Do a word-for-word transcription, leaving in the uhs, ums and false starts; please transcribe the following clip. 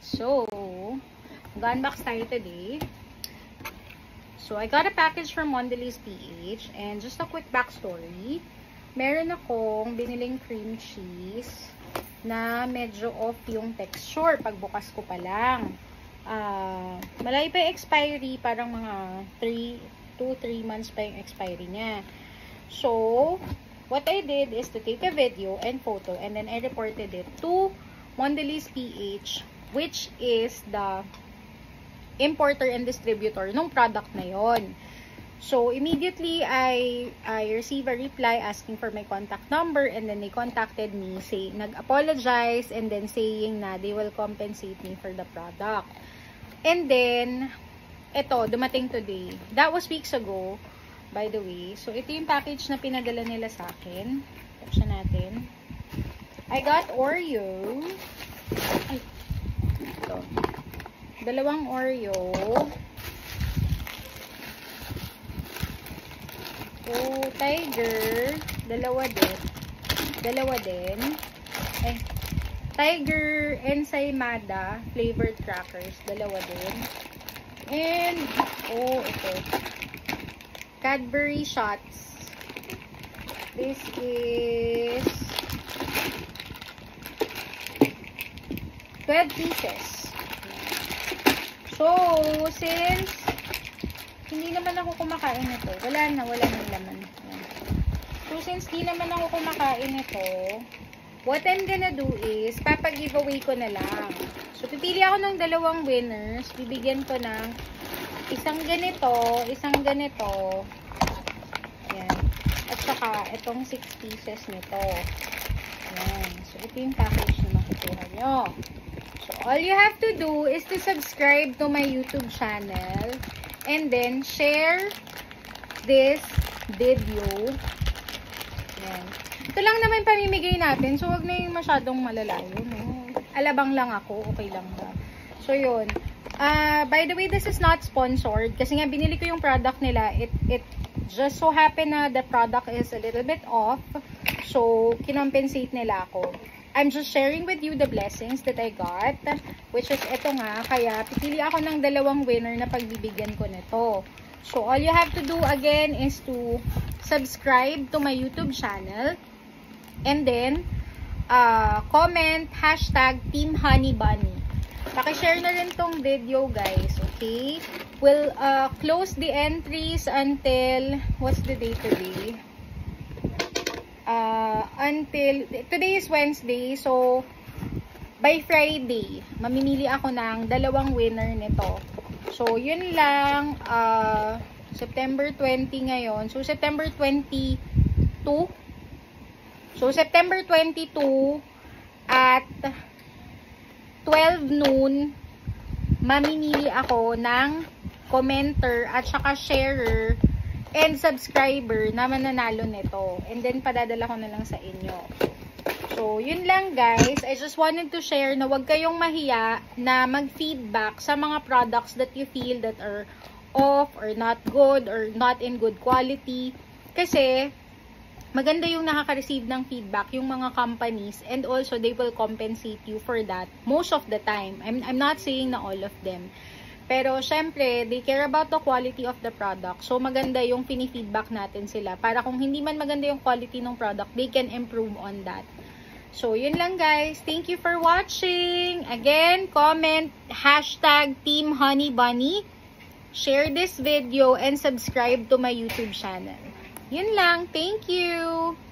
So, mag-unbox tayo today. So, I got a package from Mondelez P H. And just a quick backstory. Meron akong biniling cream cheese na medyo off yung texture pagbukas ko pa lang. Uh, malay pa yung expiry. Parang mga three to three months pa yung expiry niya. So, what I did is to take a video and photo. And then I reported it to Mondelez P H, which is the importer and distributor ng product na yon. So, immediately, I, I received a reply asking for my contact number, and then they contacted me, say, nag-apologize, and then saying na they will compensate me for the product. And then, eto, dumating today. That was weeks ago, by the way. So, ito yung package na pinadala nila sa akin. Buksan natin. I got Oreo. Ay, ito. Dalawang Oreo. Oh, Tiger. Dalawa din. Dalawa din. Eh, Tiger Ensaymada flavored crackers. Dalawa din. And, oh, ito. Cadbury shots. This is twelve pieces. So, since hindi naman ako kumakain nito, wala na, wala nang laman. So, since hindi naman ako kumakain nito, what I'm gonna do is, papag-giveaway ko na lang. So, pipili ako ng dalawang winners. Bibigyan ko ng isang ganito, isang ganito. Ayan. At saka, itong six pieces nito. Ayan. So, ito yung package na makukuha nyo. So, all you have to do is to subscribe to my YouTube channel and then share this video. Ayan. Ito lang naman pamimigay natin. So, wag na yung masyadong malalayo. No? Alabang lang ako. Okay lang ba? So, yun. Uh, by the way, this is not sponsored. Kasi nga, binili ko yung product nila. It, it just so happen na the product is a little bit off. So, kinompensate nila ako. I'm just sharing with you the blessings that I got, which is ito nga, kaya pipili ako ng dalawang winner na pagbibigyan ko nito. So, all you have to do again is to subscribe to my YouTube channel, and then, uh, comment, hashtag Team Honey Bunny. Pakishare na rin tong video, guys, okay? We'll uh, close the entries until, what's the date today? Uh, until, today is Wednesday, so, by Friday, mamimili ako ng dalawang winner nito. So, yun lang, uh, September twenty ngayon. So, September twenty-two. So, September twenty-two at twelve noon, mamimili ako ng commenter at saka sharer and subscriber na mananalo nito. And then, padadala ko na lang sa inyo. So, yun lang guys. I just wanted to share na wag kayong mahiya na mag-feedback sa mga products that you feel that are off or not good or not in good quality. Kasi, maganda yung nakaka-receive ng feedback yung mga companies, and also they will compensate you for that most of the time. I'm, I'm not saying na all of them. Pero, syempre, they care about the quality of the product. So, maganda yung fini-feedback natin sila. Para kung hindi man maganda yung quality ng product, they can improve on that. So, yun lang guys. Thank you for watching. Again, comment, hashtag Team Honey Bunny. Share this video and subscribe to my YouTube channel. Yun lang. Thank you!